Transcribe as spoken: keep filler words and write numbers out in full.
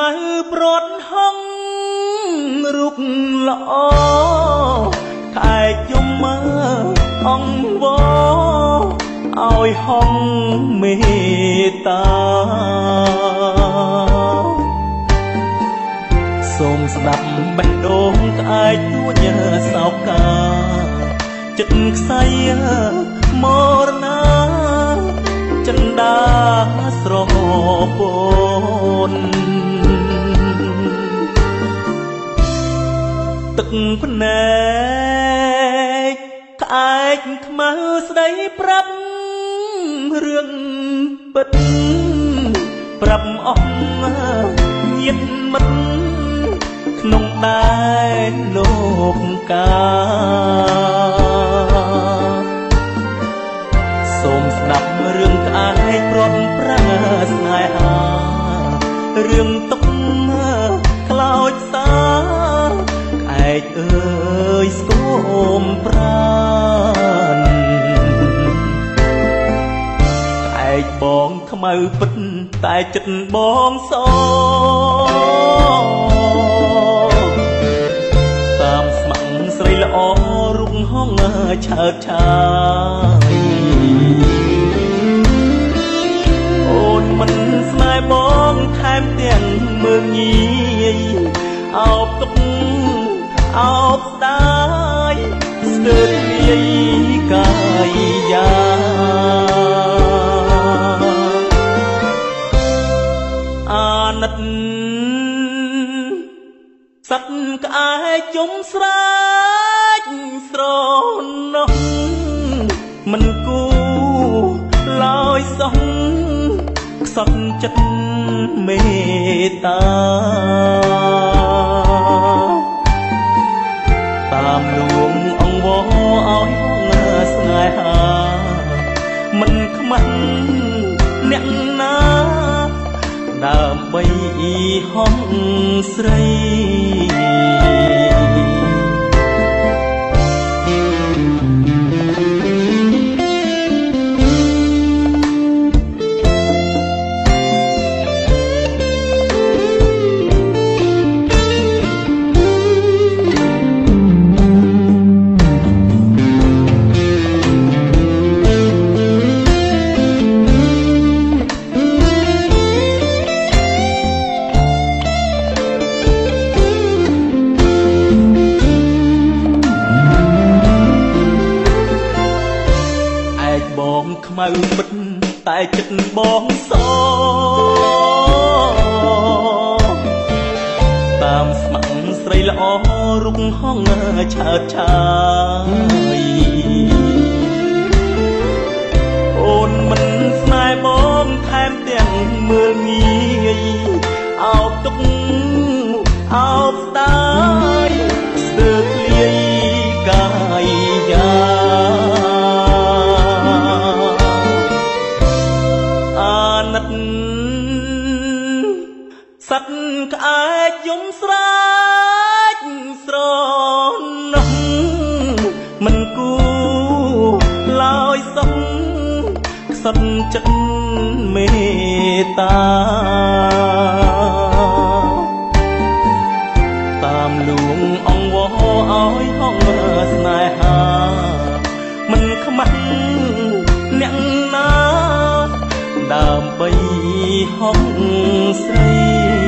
ៅព្រាត់ហងរូបល្អខែកយំមើអង្វរឲ្យហងមេតាសូមស្ដាប់បេះដូងក្អែកទួញសោកាចិត្តខ្សៃមរណាចិន្តាស្រពនទឹកភ្នែកក្អែកខ្មៅស្ដីប្រាប់រឿងពិតប្រាប់អស់ញាតិមិត្តក្នុងដែនលោកកាសូមស្ដាប់រឿងក្អែកព្រាត់ប្រាស្នេហារឿងទុកខ្លោចសាក្អែកអើយស្គមប្រានក្អែកបងខ្មៅពិតតែចិត្តបងសតាមស្ម័គ្រស្រីល្អរូបហងឆើតឆាយអូនមិនស្នេហ៍បងថែមទាំងមើងងាយអោបទុកអោបស្ដាយស្ទើរលាយកាយាអាណិតសັດក្អែកជុំស្រែកស្រណោះមិនគូឡើយសោះខ្សត់ចិត្តមេតាតាមលួងអង្វរឲ្យហងស្នេហាមិនខ្មាស់អ្នកណាដើម្បីហងស្រីខ្មៅមិត្តតែចិត្តបងសតាមស្ម័គ្រស្រីល្អរូបហងឆើតឆាយអូនមិនស្នេហ៍បងថែមទាំងមើលងាយអោបទុកអោបស្ដាយស្ទើរលាយកាយាសັດក្អែកយំស្រែកស្រណោះមិនគូឡើយសោះខ្សត់ចិត្តមេតាតាមលួងអង្វរឲ្យហងស្នេហាមិនខ្មាស់អ្នកណាដើម្បីហងស្រី